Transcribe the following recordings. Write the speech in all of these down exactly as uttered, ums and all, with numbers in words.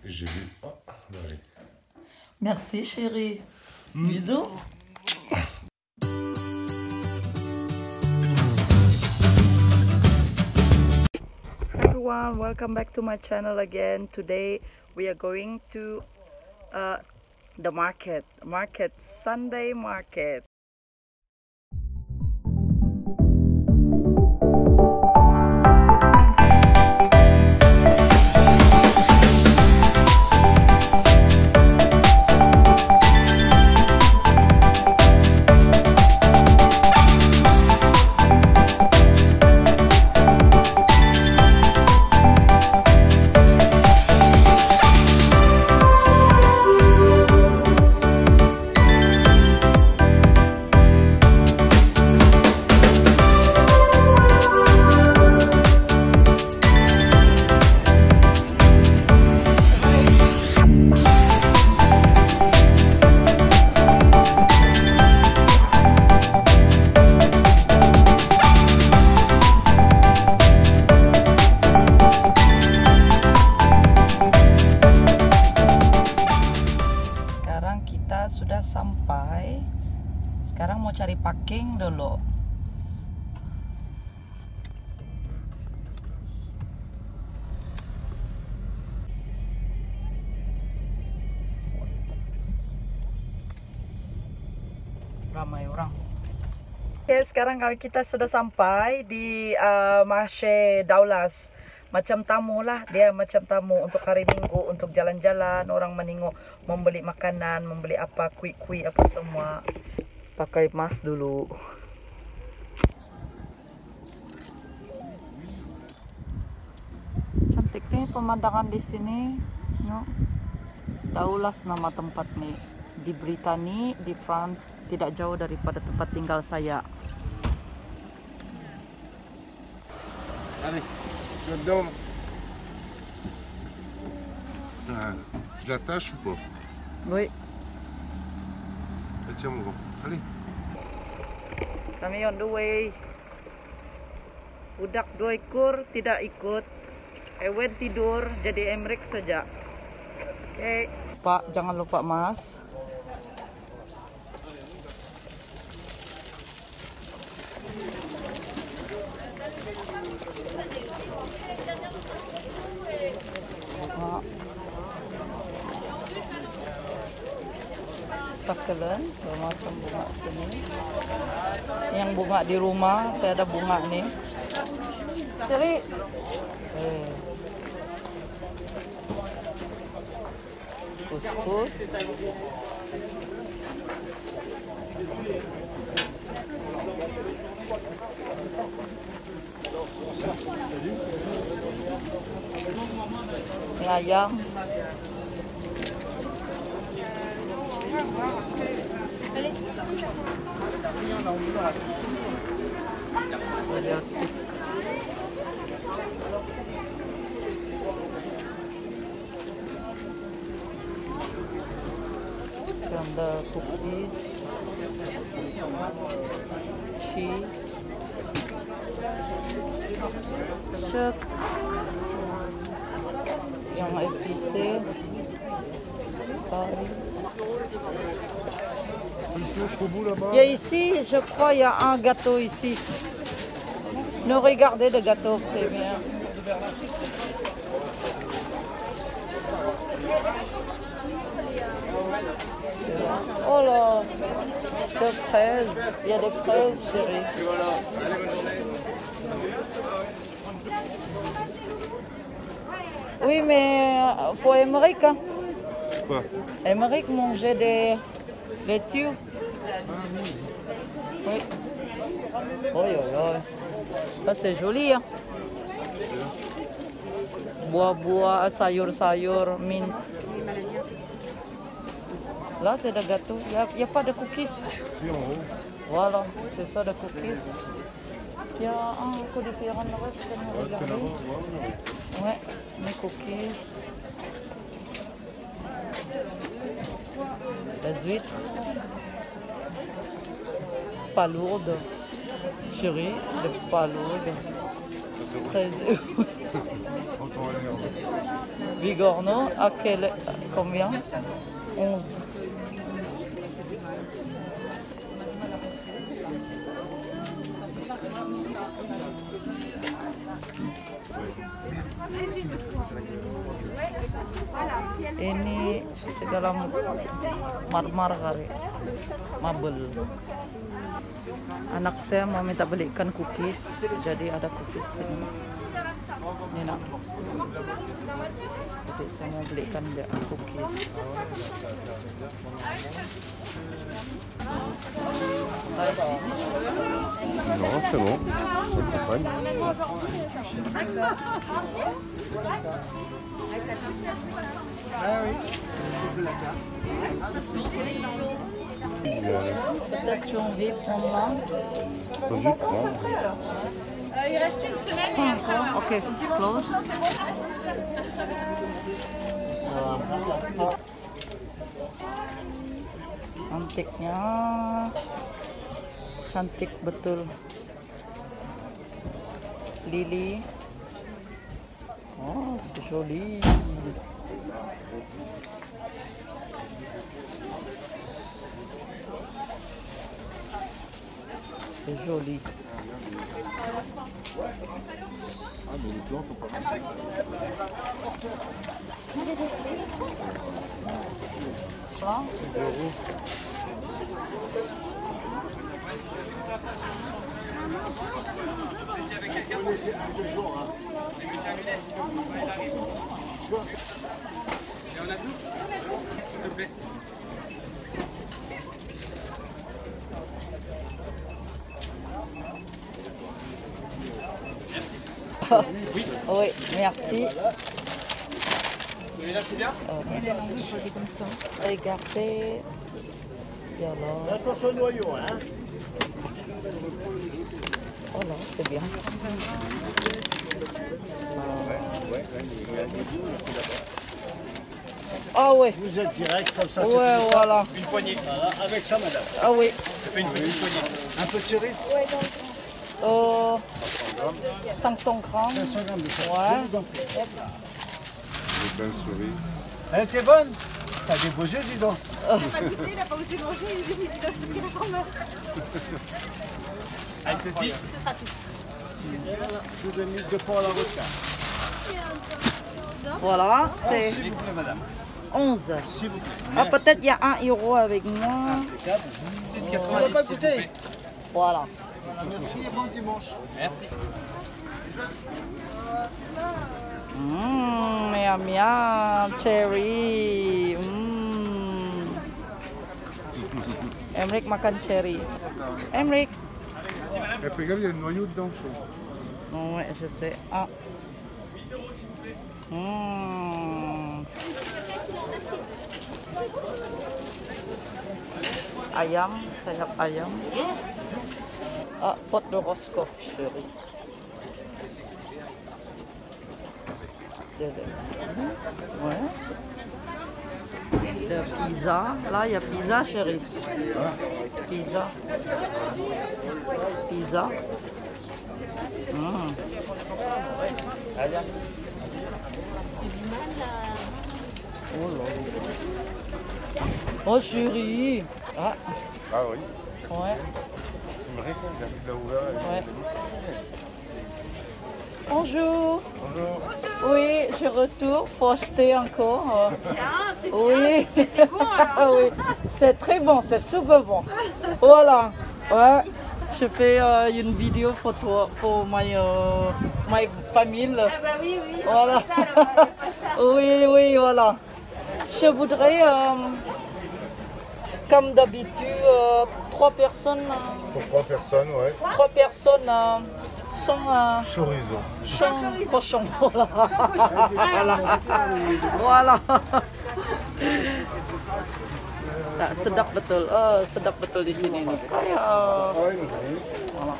J'ai vu. Oh, allez. Merci chérie. Mm. Bisous. Everyone, welcome back to my channel again. Today we are going to uh, the market. Market, Sunday market. Sudah sampai. Sekarang mau cari parking dulu. Ramai orang. Oke, sekarang kita sudah sampai di uh, Marché Daoulas. Macam tamu lah, dia macam tamu untuk hari Minggu, untuk jalan-jalan, orang menengok, membeli makanan, membeli apa, kui-kui apa semua. Pakai mask dulu. Cantik nih pemandangan di sini. No? Daoulas nama tempat nih. Di Britania, di France, tidak jauh daripada tempat tinggal saya. Allez. Là-dedans. Ah, je l'attache ou pas? Oui. Ah, tiens mon grand. Allez. Kami on the way. Budak dua ekor tidak ikut. Ewen tidur jadi emrik saja. Oke. Okay. Pak, jangan lupa mas. Sakelen, macam bunga sini. Yang bunga di rumah, saya ada bunga nih. Ceri. Eh. Kus-kus. Ayam. Ada cookies, cheese, chuk, yang épicé, curry. Il y a ici, je crois, il y a un gâteau ici. Nous regardez le gâteau, très bien. Oh là, des fraises, il y a des fraises, chérie. Oui, mais pour Émeric, hein. Quoi? Émeric mangeait des laitues. Oui. Oh, oh, oh. Ça c'est joli, hein. Buah-buah, sayur-sayur, mint. Là, c'est le gâteau. Il n'y a, a pas de cookies. Voilà, c'est ça, le cookies. Il y a un peu différent là-bas, je peux regarder. Ouais, les cookies. Les huîtres. Pas lourdes. Chérie, de pas lourdes. treize euros. Bigorneau, à quel, combien? onze. Ini dalam marmar kali, marble. Anak saya mau minta belikan cookies, jadi ada cookies ini. Ini nak. Jadi saya mau belikan dia cookies. Non, c'est bon. Je comprends. Peut-être tu as envie de prendre là. Vas-y, prends. Euh, il reste une semaine et après, Ok, close. Antiknya cantik betul. Lili. Oh, c'est joli. C'est joli. Ah, mais les plans sont pas mal. Là. S'il te plaît. Oui. Oui, merci. Celui-là, c'est bien? Regardez. Et alors? Attention au noyau, hein. Oh là, c'est bien. Ah ouais. Vous êtes direct comme ça, c'est Ouais, tout ça. voilà. Une poignée. Voilà, avec ça, madame. Ah oui. Je fais une petite poignée. Un peu de cerise Euh, cinq cents grammes. cinq cents grammes de ça. Ouais. Je vous en prie. Les pains souris. Elle était bonne. T'as des beaux yeux, dis donc. il n'a pas goûté, il n'a pas osé manger, il dit il doit se petit ressembleur. Avec ceci. Ce sera tout. Je vous ai mis deux pots à la route. Voilà, c'est S'il vous plaît, madame. onze. S'il vous plaît. Ah, peut-être il y a un euro avec moi. six Tu quatre-vingt-dix. veux pas s'il vous goûter plaît. Voilà. Merci et bon dimanche. Merci. Mmm, miam miam, cherry. Mmm. Emric makan cherry. Emric. Eh, fais gaffe, il y a le noyau dedans, je trouve. Ouais, je sais. Ah. Mmh. Ayam, sayap ayam. Ah, pot de roscoff, chérie. Ouais. De pizza. Là, il y a pizza, chérie. Pizza. Pizza. Mmh. Oh là. Oh chérie. Ah, Ah oui. ouais, Tu me réponds, j'habite là ouvert. ouais. Bonjour. Bonjour. Oui, je retourne. Faut acheter encore. Ah, c'est bien, Oui. c'était bon alors. Oui, c'est très bon, c'est super bon. Voilà. Ouais. Je fais euh, une vidéo pour toi, pour ma euh, my famille. Ah bah oui, oui, c'est Voilà. pas ça alors, c'est pas ça. Oui, oui, voilà. Je voudrais, euh, comme d'habitude, euh, trois personnes, euh, Pour trois personnes, ouais. trois personnes euh, sans, euh, Chorizo. sans cochon. Voilà. Voilà. Voilà. Nah, sedap betul. Oh, sedap betul di sini nih. Kayak Ah oui, oui. voilà.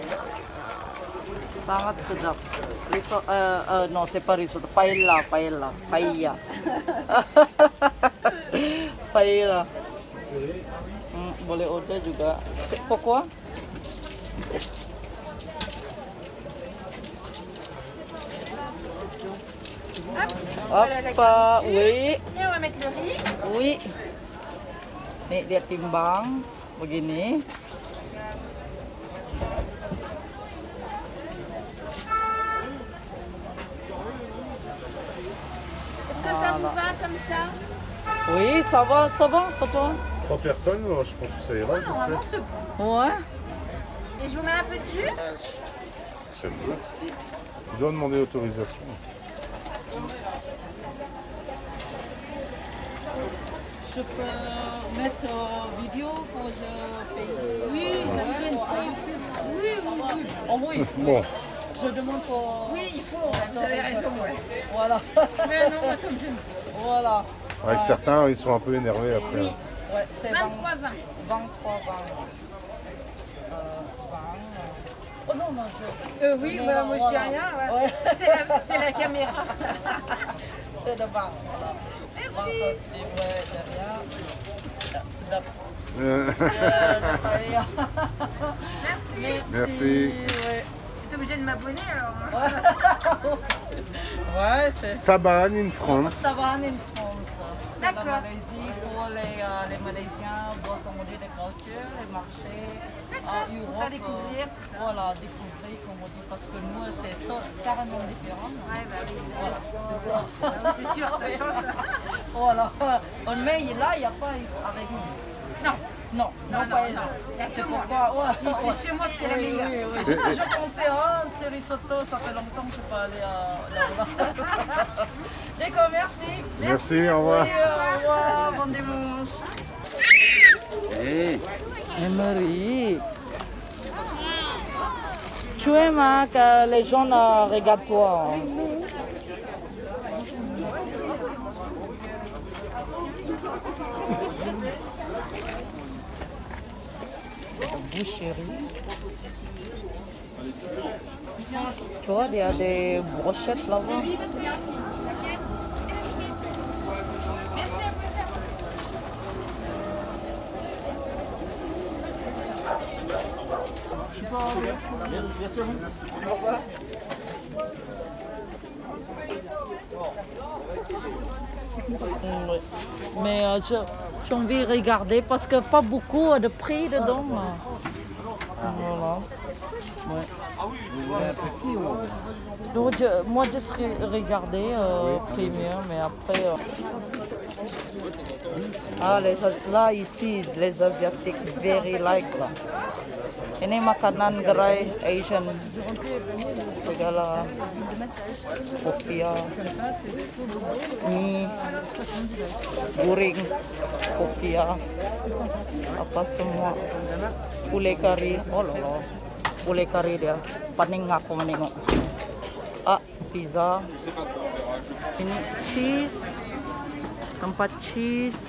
Sangat sedap. Risotto, euh, euh, non, c'est pas risotto, paella, paella, paella. Paella. Hmm, boleh order juga. Pourquoi? Hop, uh, oui, Et on va mettre le riz. oui. Nih dia timbang begini. Est-ce que ça vous va comme ça? Oui, ça va, ça va pour toi? Trois personnes, alors je pense que ça ira, j'espère. Normalement, c'est bon. Ouais. Et je vous mets un peu de jus. J'aime bien. Tu dois demander l'autorisation. Je peux mettre euh, vidéo quand je paye. Oui, oui, oui, oui. Oh oui. Bon, Je demande pour. Oui, il faut. Vous avez raison. Ouais. Voilà. Mais non, moi, ça me gêne. Voilà. avec certains, ils sont un peu énervés après. Oui. Ouais, c'est vingt-trois vingt. vingt-trois vingt. Euh, vingt. Oh non, non, je. Euh, oui, Non, bah, non, moi je dis voilà. rien. Ouais. Ouais. C'est la, c'est la caméra. C'est de vingt. Voilà. Merci. vingt centimes, ouais, derrière. C'est de- Euh, euh, de rien. Merci. Merci. Ouais. T'es obligé de m'abonner alors. Hein. Ouais, c'est. Saban in France. Ça va en France. C'est la D'accord. Malaisie pour les, euh, les Malaisiens, voir comment on dit les cultures, les marchés. En Europe, faire découvrir. euh, voilà, découvrir, comme on dit, parce que nous, c'est to- carrément différent. Ouais, bah oui. Voilà, c'est ça. Ah oui, c'est sûr, ça change. Voilà. Mais là, il n'y a pas avec nous. Non. Non, non, Non, pas non, non. Il y a que C'est moi. pourquoi. Ouais, Et ouais. c'est chez moi que c'est la Oui, meilleure. oui, oui. Je, je pensais, ah, c'est risotto, ça fait longtemps que je peux aller à là-bas. D'accord, merci. Merci, au revoir. Oui, au revoir, bon dimanche. Hey. Emery. Tu aimes hein, que les gens euh, regardent toi. Hein. Boucherie. Tu vois, il y a des brochettes là-bas. Oui. Mais euh, je- j'ai envie de regarder parce que pas beaucoup de prix dedans. Là. Voilà. Ouais. Donc, je- moi, juste re- regarder euh, premium, mais après. euh, Ah, les, là, ici, les Asiatiques, very like là. Ini makanan gerai Asian. Segala kopiah, mie, goreng, kopiah, apa semua. Gulai kari, oh lolo, gulai kari dia. Paning aku menengok. Ah, pizza. Ini cheese, tempat cheese.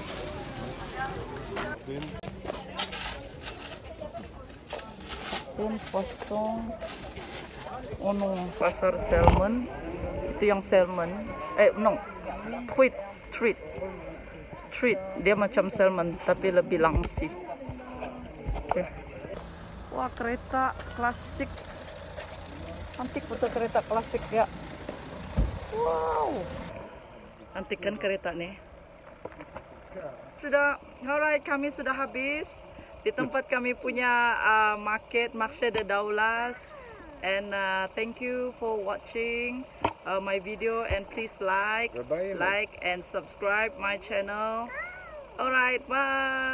Ini poisson. Oh no, pasar salmon. Itu yang salmon. Eh, no. Treat, treat. Treat. Dia macam salmon tapi lebih langsing. Okay. Wah, kereta klasik. Antik betul kereta klasik ya. Wow. Antik kan kereta nih. Sudah, alright, kami sudah habis di tempat kami punya uh, market, Marché de Daoulas. And uh, thank you for watching uh, my video, and please like, Bye-bye, like and subscribe my channel. Alright, bye.